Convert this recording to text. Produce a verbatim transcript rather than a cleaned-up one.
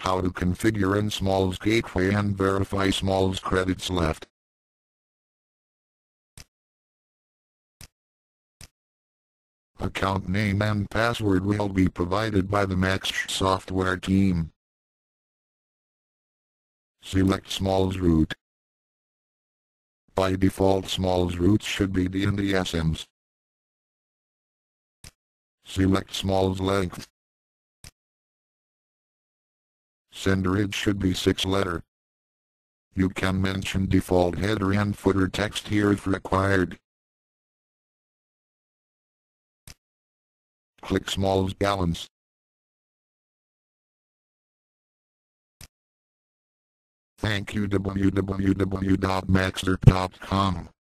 How to configure in Smalls Gateway and verify Smalls credits left. Account name and password will be provided by the MaxxERP software team. Select Smalls route. By default, Smalls routes should be D and the S M S. Select Smalls length. Sender it should be six letter. You can mention default header and footer text here if required. Click Smalls balance. Thank you w w w dot maxxerp dot com